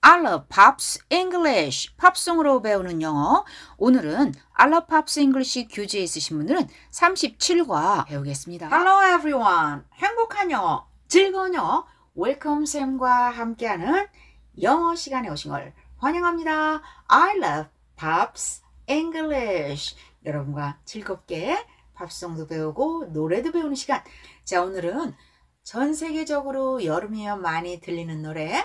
I love Pops English. 팝송으로 배우는 영어. 오늘은 I love Pops English 교재에 있으신 분들은 37과 배우겠습니다. Hello everyone. 행복한 영어, 즐거운 영어, 웰컴 쌤과 함께하는 영어 시간에 오신 걸 환영합니다. I love Pops English. 여러분과 즐겁게 팝송도 배우고 노래도 배우는 시간. 자, 오늘은 전 세계적으로 여름이면 많이 들리는 노래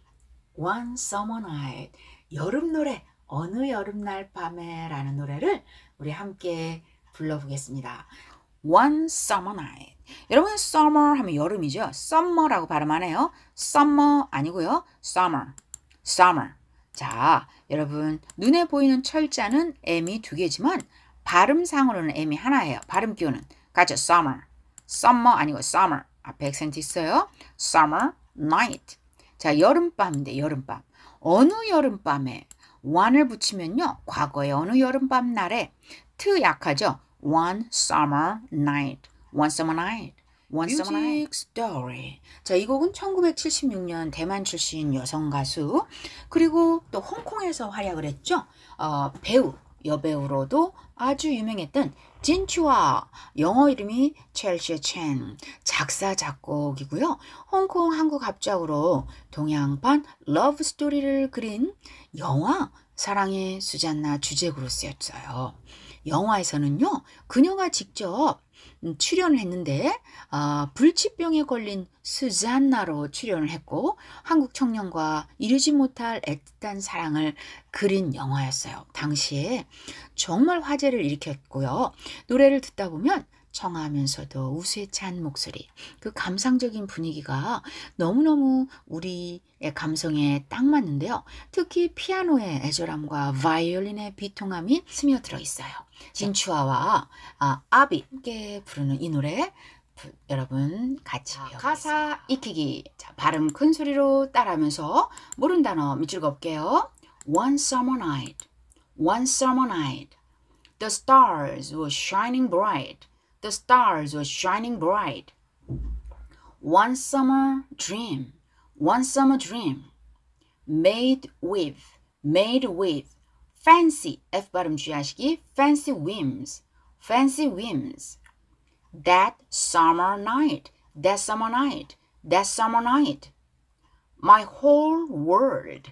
One Summer Night, 여름 노래, 어느 여름날 밤에 라는 노래를 우리 함께 불러보겠습니다. One Summer Night. 여러분 summer 하면 여름이죠. summer라고 발음하네요. summer 아니고요. summer, summer. 자, 여러분 눈에 보이는 철자는 M이 두 개지만 발음상으로는 M이 하나예요. 발음 기호는 가죠. summer, summer 아니고 summer. 앞에 액센트 있어요. summer night. 자, 여름밤인데 여름밤. 어느 여름밤에 one을 붙이면요. 과거의 어느 여름밤 날에 트 약하죠. One summer night. One summer night. One summer night. Story. 자, 이 곡은 1976년 대만 출신 여성 가수 그리고 또 홍콩에서 활약을 했죠. 배우, 여배우로도 아주 유명했던 진추아, 영어 이름이 첼시 첸, 작사 작곡이고요. 홍콩 한국 합작으로 동양판 러브 스토리를 그린 영화 사랑의 수잔나 주제곡으로 쓰였어요. 영화에서는요, 그녀가 직접 출연을 했는데 불치병에 걸린 수잔나로 출연을 했고 한국 청년과 이루지 못할 애틋한 사랑을 그린 영화였어요. 당시에 정말 화제를 일으켰고요. 노래를 듣다 보면 청아하면서도 우수에 찬 목소리, 그 감상적인 분위기가 너무너무 우리의 감성에 딱 맞는데요. 특히 피아노의 애절함과 바이올린의 비통함이 스며들어 있어요. 진추아와 아비 함께 부르는 이 노래 여러분 같이 배워보겠습니다. 가사 익히기. 자, 발음 큰 소리로 따라하면서 모르는 단어 밑줄 긋게요. One summer night, one summer night, the stars were shining bright. The stars were shining bright. One summer dream, one summer dream, made with, fancy, F 발음 주의하시기, fancy whims, fancy whims. That summer night, that summer night, that summer night. My whole world,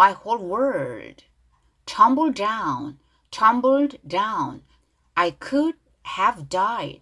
tumbled down, tumbled down. I could have died,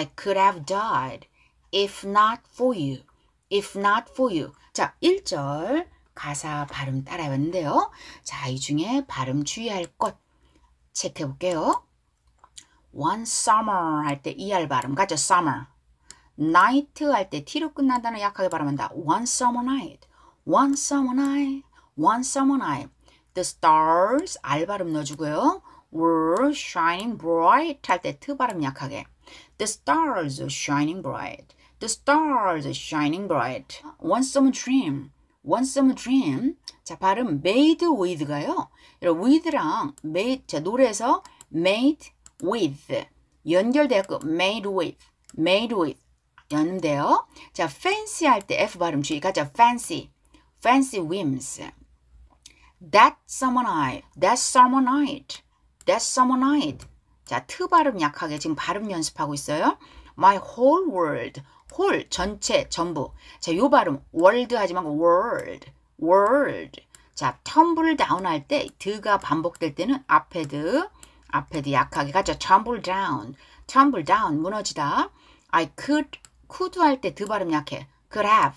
if not for you, if not for you. 자, 1절 가사 발음 따라해봤는데요. 자, 이 중에 발음 주의할 것 체크해 볼게요. One summer 할 때 ER 발음 가죠. summer. night 할 때 T로 끝난다는 약하게 발음한다. One summer night, one summer night, one summer night. The stars R 발음 넣어주고요. were shining bright 할 때 T 발음 약하게. The stars are shining bright. The stars are shining bright. One summer dream. One summer dream. 자, 발음 made with가요. with랑 made, 자, 노래에서 made with 연결되었고 made with 였는데요. 자, fancy 할 때 F 발음 주의 가죠. fancy whims. That summer night. 자, 트 발음 약하게 지금 발음 연습하고 있어요. My whole world. whole 전체 전부. 자, 요 발음 world 하지 말고 world. 자, tumble down 할 때 드가 반복될 때는 앞에드 약하게 가죠. tumble down 무너지다. I could 할 때 드 발음 약해. could have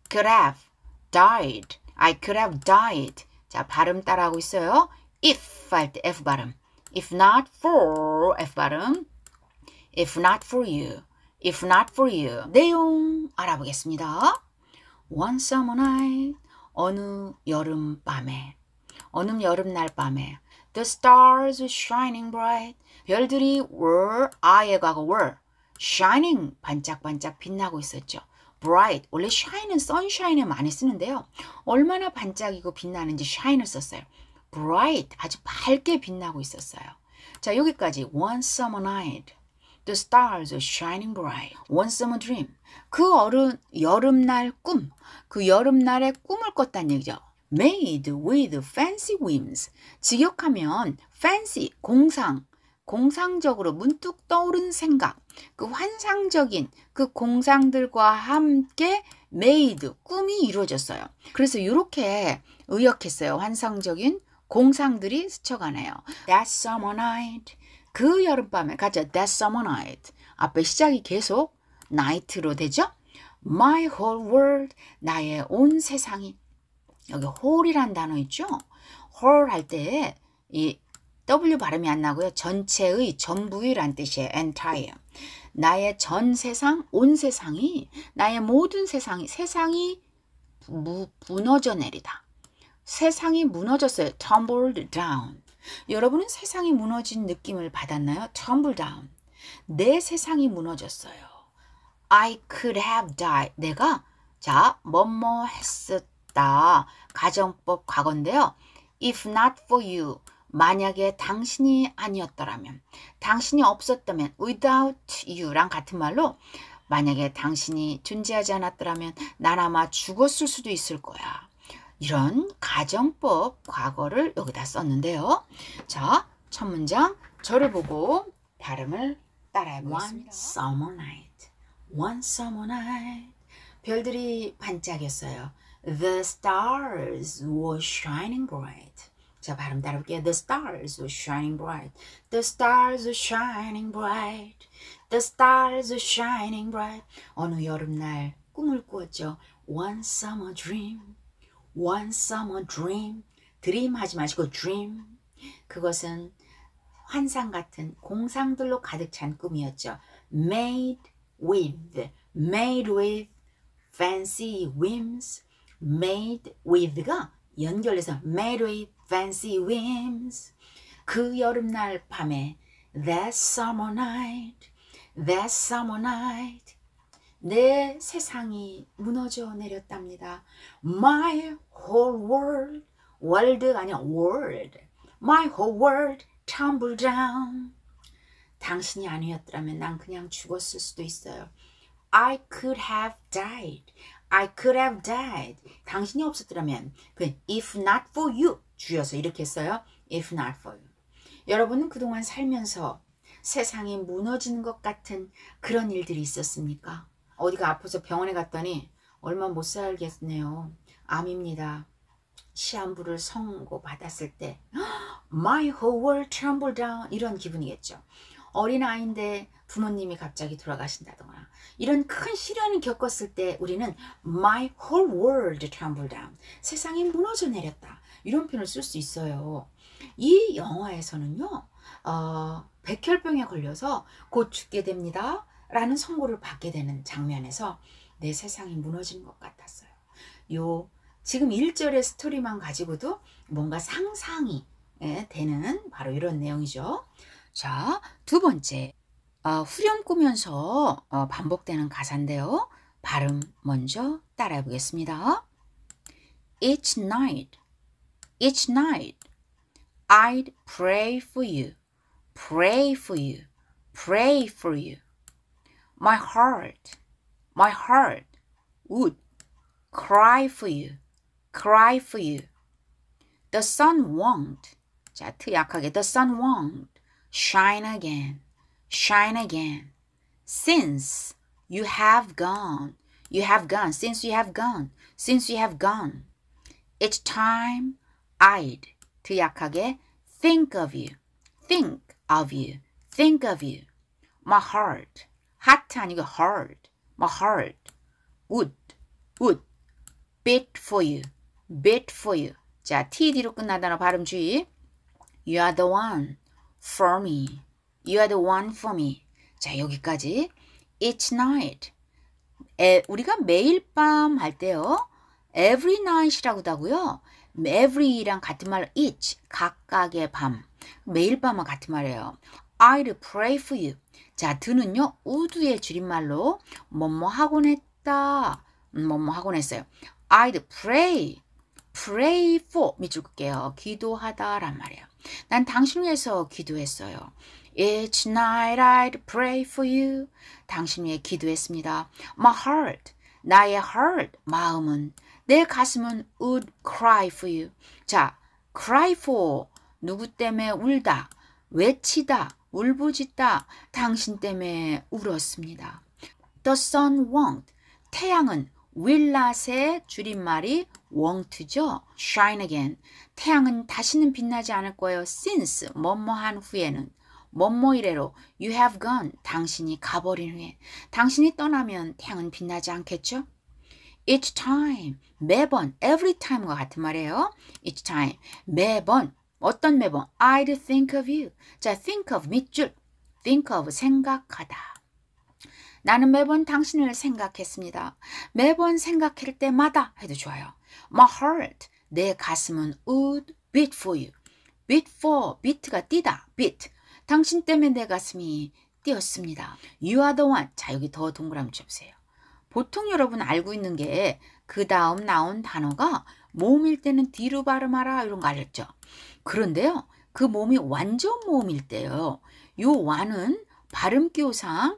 died. I could have died. 자, 발음 따라하고 있어요. if 할 때 F 발음. If not for, F 발음. If not for you. 내용 알아보겠습니다. One summer night, 어느 여름날 밤에 The stars were shining bright. 별들이 were, I의 과거 were, shining, 반짝반짝 빛나고 있었죠. bright, 원래 shine은 sunshine에 많이 쓰는데요. 얼마나 반짝이고 빛나는지 shine을 썼어요. bright, 아주 밝게 빛나고 있었어요. 자, 여기까지 one summer night, the stars are shining bright, one summer dream. 그 여름날 꿈, 그 여름날에 꿈을 꿨다는 얘기죠. made with fancy whims. 직역하면 fancy, 공상적으로 문득 떠오른 생각, 그 환상적인 그 공상들과 함께 made, 꿈이 이루어졌어요. 그래서 이렇게 의역했어요. 환상적인 공상들이 스쳐가네요. That summer night, 그 여름밤에 가죠. That summer night. 앞에 시작이 계속 night로 되죠. My whole world, 나의 온 세상이. 여기 whole이란 단어 있죠. whole 할 때 이 W 발음이 안 나고요. 전체의, 전부의란 뜻이에요. entire. 나의 전 세상, 온 세상이, 나의 모든 세상이 무너져 내리다. 세상이 무너졌어요. tumbled down. 여러분은 세상이 무너진 느낌을 받았나요? tumble down. 내 세상이 무너졌어요. I could have died. 내가 뭐뭐 했었다. 가정법 과거인데요. If not for you. 만약에 당신이 아니었더라면, 당신이 없었다면, without you랑 같은 말로 만약에 당신이 존재하지 않았더라면 난 아마 죽었을 수도 있을 거야. 이런 가정법 과거를 여기다 썼는데요. 자, 첫 문장 저를 보고 발음을 따라해 보겠습니다. One summer night, one summer night. 별들이 반짝였어요. The stars were shining bright. 자, 발음 따라볼게요. The stars were shining bright. The stars were shining bright. The stars were shining bright. 어느 여름날 꿈을 꾸었죠. One summer dream. One summer dream. dream 하지 마시고 dream. 그것은 환상 같은 공상들로 가득 찬 꿈이었죠. Made with fancy whims. Made with가 연결해서 made with fancy whims. 그 여름날 밤에 that summer night, that summer night. 내 세상이 무너져 내렸답니다. My whole world, world가 아니라 world. My whole world tumbled down. 당신이 아니었더라면 난 그냥 죽었을 수도 있어요. I could have died. I could have died. 당신이 없었더라면 if not for you 주여서 이렇게 했어요. If not for you. 여러분은 그동안 살면서 세상이 무너지는 것 같은 그런 일들이 있었습니까? 어디가 아파서 병원에 갔더니 얼마 못 살겠네요. 암입니다. 시한부를 선고받았을 때 My whole world trembled down 이런 기분이겠죠. 어린아이인데 부모님이 갑자기 돌아가신다거나 이런 큰 시련을 겪었을 때 우리는 My whole world trembled down. 세상이 무너져 내렸다. 이런 표현을 쓸 수 있어요. 이 영화에서는요. 백혈병에 걸려서 곧 죽게 됩니다. 라는 선고를 받게 되는 장면에서 내 세상이 무너지는 것 같았어요. 지금 1절의 스토리만 가지고도 뭔가 상상이 되는 바로 이런 내용이죠. 자, 두 번째. 후렴 꾸면서 반복되는 가사인데요. 발음 먼저 따라해 보겠습니다. Each night, I'd pray for you, pray for you, pray for you. My heart would cry for you, cry for you. The sun won't, 자, 트 약하게, the sun won't shine again, shine again. Since you have gone, since you have gone, since you have gone. Each time I'd, 트 약하게, think of you, think of you, think of you. My heart, heart 아니고 heart, my heart would beat for you, beat for you. 자, TD로 끝나다는 발음 주의. You are the one for me, you are the one for me. 자, 여기까지. Each night. 우리가 매일 밤 할 때요. Every night이라고도 하고요. Every랑 같은 말로 each, 각각의 밤. 매일 밤과 같은 말이에요. I'd pray for you. 자, 드는요. would의 줄임말로 뭐뭐 하곤 했다. 뭐뭐 하곤 했어요. I'd pray for 밑줄 끌게요. 기도하다란 말이에요. 난 당신을 위해서 기도했어요. Each night I'd pray for you. 당신 위해 기도했습니다. My heart, 나의 heart, 마음은 내 가슴은 would cry for you. 자, cry for 누구 때문에 울다, 외치다, 울부짖다, 당신 때문에 울었습니다. The sun won't. 태양은 will not의 줄임말이 won't죠. shine again. 태양은 다시는 빛나지 않을 거예요. since 뭐뭐한 후에는 뭐뭐 이래로 you have gone. 당신이 가버린 후에. 당신이 떠나면 태양은 빛나지 않겠죠? Each time. 매번. every time과 같은 말이에요. Each time. 매번. 어떤 매번? I'd think of you. 자, think of 밑줄. think of 생각하다. 나는 매번 당신을 생각했습니다. 매번 생각할 때마다 해도 좋아요. My heart, 내 가슴은 would beat for you. beat for, beat가 뛰다, beat. 당신 때문에 내 가슴이 뛰었습니다. You are the one. 자, 여기 더 동그라미 쳐보세요. 보통 여러분 알고 있는 게 그 다음 나온 단어가 모음일 때는 뒤로 발음하라 이런 거 알렸죠. 그런데요, 그 모음이 완전 모음일 때요. 요 완은 발음기호상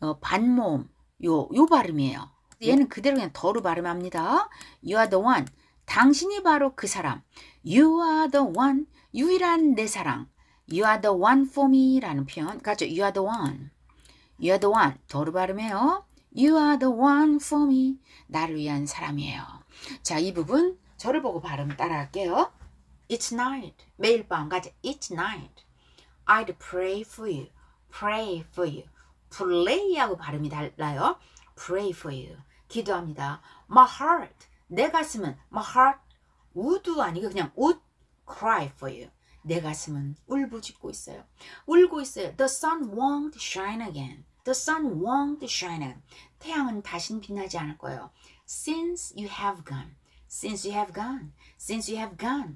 반모음 요 발음이에요. 얘는 그대로 그냥 더로 발음합니다. You are the one. 당신이 바로 그 사람. You are the one. 유일한 내 사랑. You are the one for me 라는 표현. 가죠. You are the one. You are the one. 더로 발음해요. You are the one for me. 나를 위한 사람이에요. 자, 이 부분 저를 보고 발음 따라할게요. Each night. 매일 밤 가죠. Each night. I'd pray for you. Pray for you. play하고 발음이 달라요. Pray for you. 기도합니다. My heart. 내 가슴은 my heart would 아니고 그냥 would cry for you. 내 가슴은 울부짖고 있어요. 울고 있어요. The sun won't shine again. The sun won't shine again. 태양은 다신 빛나지 않을 거예요. Since you have gone. Since you have gone. Since you have gone.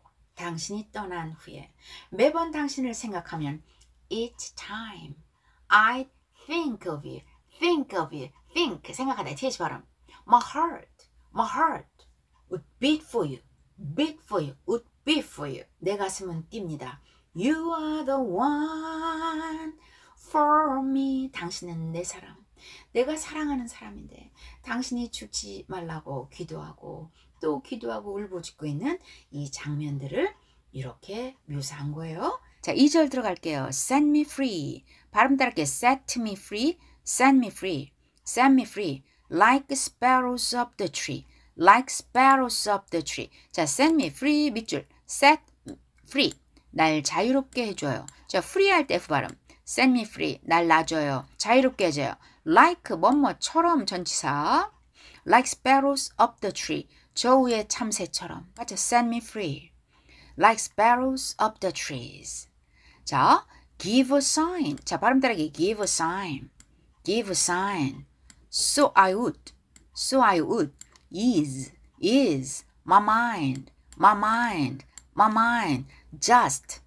당신이 떠난 후에. 매번 당신을 생각하면 each time I think of you. Think of you. think 생각하다. th 발음. My heart would beat for you. beat for you. would beat for you. 내 가슴은 뜁니다. You are the one for me. 당신은 내 사람. 내가 사랑하는 사람인데 당신이 죽지 말라고 기도하고 또 기도하고 울부짖고 있는 이 장면들을 이렇게 묘사한 거예요. 자, 2절 들어갈게요. Set me free. 발음 따라할게요. Set me free. Set me free. Set me free. Like sparrows up the tree. Like sparrows up the tree. 자, set me free 밑줄. Set free. 날 자유롭게 해줘요. 자, free 할 때 F 발음. Set me free. 날 놔줘요. 자유롭게 해줘요. Like 뭐뭐처럼 전치사. Like sparrows up the tree. 저 위에 참새처럼. 맞죠? Set me free. Like sparrows up the trees. 자, give a sign. 자, 발음 따라하기. Give a sign. Give a sign. So I would. So I would. Is. My mind. My mind. My mind. Just.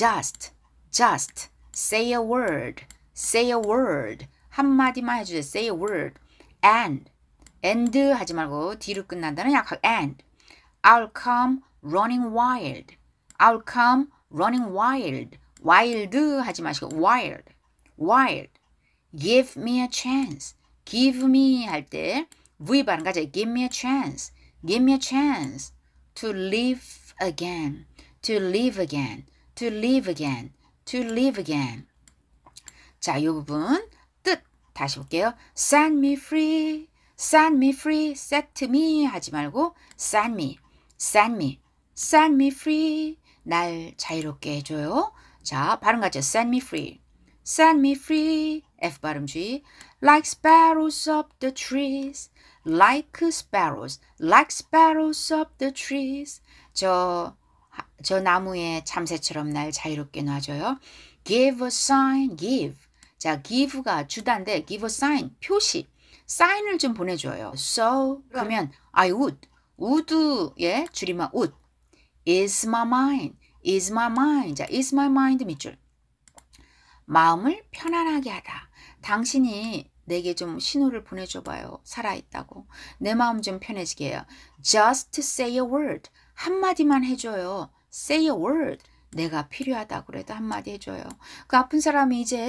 Say a word. Say a word. 한마디만 해주세요. Say a word. And 하지 말고 뒤로 끝난다는 약학 and. I'll come running wild. I'll come running wild. wild 하지 마시고 wild. Give me a chance. give me 할 때 V 발음 가져. Give me a chance. Give me a chance to live again. To live again. To live again. To live again. 자, 이 부분 뜻 다시 볼게요. Set me free. Set me free. set me 하지 말고 set me. Set me. Set me free. 날 자유롭게 해줘요. 자, 발음 같죠? Set me free. Set me free. F 발음 주의. Like sparrows up the trees. Like sparrows. Like sparrows up the trees. 저 나무에 참새처럼 날 자유롭게 놔줘요. Give a sign. give. 자, give가 주다인데 give a sign. 표시. 사인을 좀 보내줘요. So 그러면 I would. would의 줄임말 would. Is my mind. Is my mind. 자, is my mind 밑줄. 마음을 편안하게 하다. 당신이 내게 좀 신호를 보내줘봐요. 살아있다고. 내 마음 좀 편해지게 해요. Just say a word. 한마디만 해줘요. Say a word. 내가 필요하다고 그래도 한마디 해줘요. 그 아픈 사람이 이제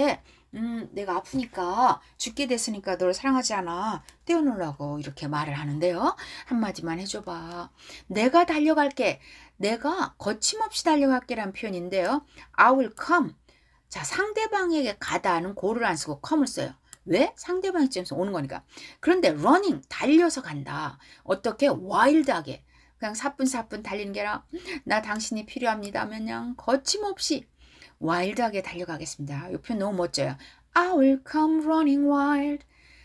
내가 아프니까 죽게 됐으니까 널 사랑하지 않아. 떼어놓으려고 이렇게 말을 하는데요. 한마디만 해줘봐. 내가 달려갈게. 내가 거침없이 달려갈게라는 표현인데요. I will come. 자, 상대방에게 가다는 고를 안 쓰고 come을 써요. 왜? 상대방이 지금서 오는 거니까. 그런데 running, 달려서 간다. 어떻게? wild하게. 그냥 사뿐사뿐 달리는 게 아니라 나 당신이 필요합니다 하면 그냥 거침없이 와일드하게 달려가겠습니다. 이 표현 너무 멋져요. I will come running wild.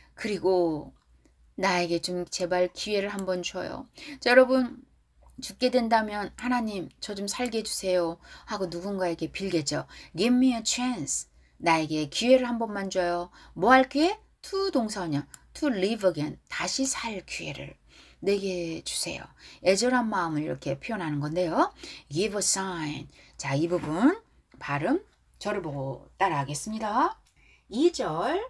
그리고 나에게 좀 제발 기회를 한번 줘요. 자, 여러분 죽게 된다면 하나님 저 좀 살게 해주세요 하고 누군가에게 빌겠죠. Give me a chance. 나에게 기회를 한 번만 줘요. 뭐 할 기회? to 동사원이요. to live again. 다시 살 기회를 내게 주세요. 애절한 마음을 이렇게 표현하는 건데요. Give a sign. 자, 이 부분 발음 저를 보고 따라하겠습니다. 2절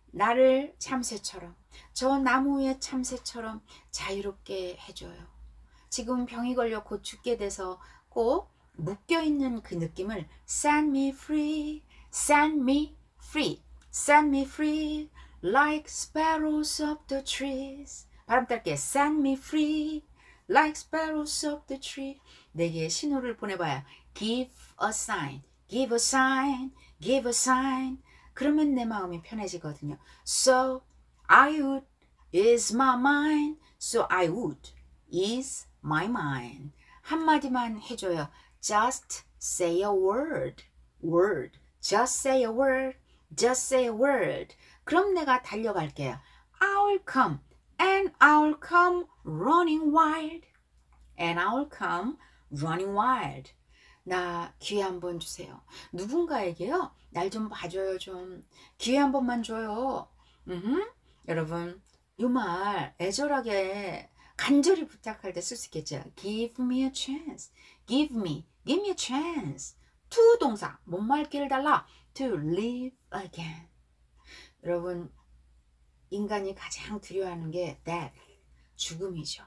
나를 참새처럼 저 나무의 참새처럼 자유롭게 해줘요. 지금 병이 걸려 곧 죽게 돼서 꼭 묶여있는 그 느낌을 set me free, set me free, set me free like sparrows of the trees. 발음 짧게 set me free like sparrows of the tree. 내게 신호를 보내봐요. Give a sign, give a sign, give a sign. 그러면 내 마음이 편해지거든요. So I would is my mind. So I would is my mind. 한마디만 해줘요. Just say a word. Word. Just say a word. Just say a word. 그럼 내가 달려갈게요. I'll come. And I'll come running wild. And I'll come running wild. 나 기회 한번 주세요. 누군가에게요. 날 좀 봐줘요. 좀 기회 한 번만 줘요. 여러분 이 말 애절하게 간절히 부탁할 때 쓸 수 있겠죠. Give me a chance. Give me a chance. to 동사 못말기를 달라. To live again. 여러분 인간이 가장 두려워하는 게 death, 죽음이죠.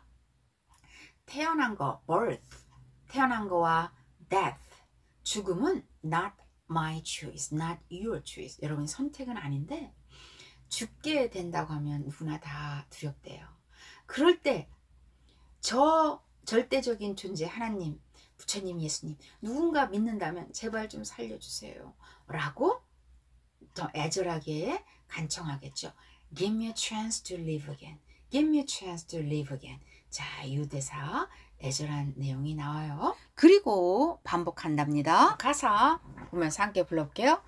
태어난 거, birth, 태어난 거와 death, 죽음은 not my choice, not your choice. 여러분 선택은 아닌데 죽게 된다고 하면 누구나 다 두렵대요. 그럴 때 저 절대적인 존재 하나님, 부처님, 예수님 누군가 믿는다면 제발 좀 살려주세요 라고 더 애절하게 간청하겠죠. Give me a chance to live again. Give me a chance to live again. 자, 이 대사 애절한 내용이 나와요. 그리고 반복한답니다. 가사 보면서 함께 불러볼게요.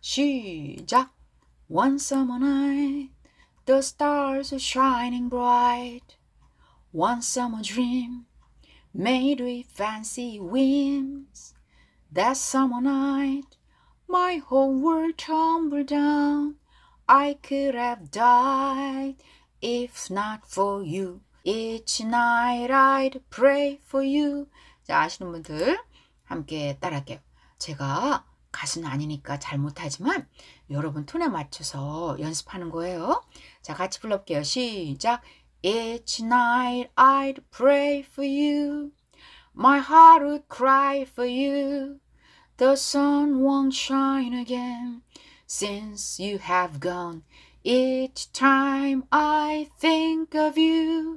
시작. One summer night, the stars are shining bright. One summer dream, made with fancy whims. That summer night, my whole world tumbled down. I could have died if not for you. Each night I'd pray for you. 자, 아시는 분들 함께 따라할게요. 제가 가수는 아니니까 잘 못하지만 여러분 톤에 맞춰서 연습하는 거예요. 자, 같이 불러볼게요. 시작. Each night I'd pray for you. My heart would cry for you. The sun won't shine again since you have gone. Each time I think of you,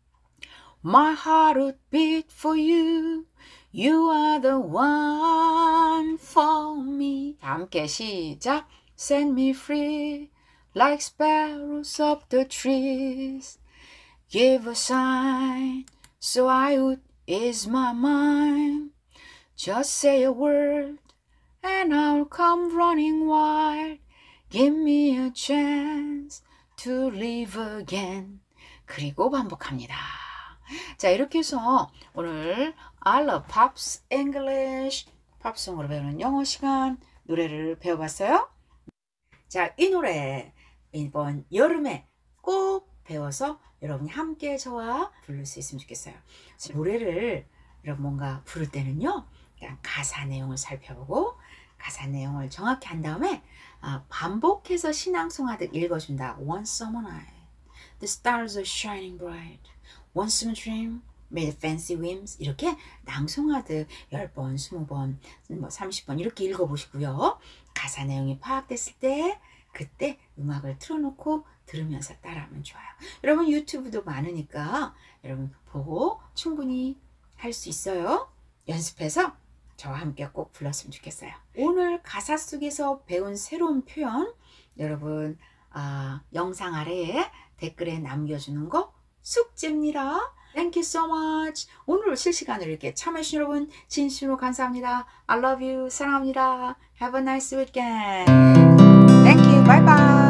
my heart would beat for you. You are the one for me. 함께 시작. Set me free like sparrows up the trees. Give a sign so I would ease my mind. Just say a word and I'll come running wild. Give me a chance to live again. 그리고 반복합니다. 자, 이렇게 해서 오늘 I love Pops English 팝송으로 배우는 영어 시간 노래를 배워봤어요. 자, 이 노래 이번 여름에 꼭 배워서 여러분이 함께 저와 부를 수 있으면 좋겠어요. 노래를 여러분 뭔가 부를 때는요, 그냥 가사 내용을 살펴보고 가사 내용을 정확히 한 다음에 반복해서 신앙송하듯 읽어준다. One summer night, the stars are shining bright. One summer dream, made fancy whims. 이렇게 낭송하듯 10번, 20번, 뭐 30번 이렇게 읽어보시고요. 가사 내용이 파악됐을 때 그때 음악을 틀어놓고 들으면서 따라하면 좋아요. 여러분 유튜브도 많으니까 여러분 보고 충분히 할 수 있어요. 연습해서 저와 함께 꼭 불렀으면 좋겠어요. 오늘 가사 속에서 배운 새로운 표현 여러분 영상 아래에 댓글에 남겨주는 거 숙제입니다. Thank you so much. 오늘 실시간으로 이렇게 참여해주신 여러분 진심으로 감사합니다. I love you. 사랑합니다. Have a nice weekend. Thank you. Bye bye.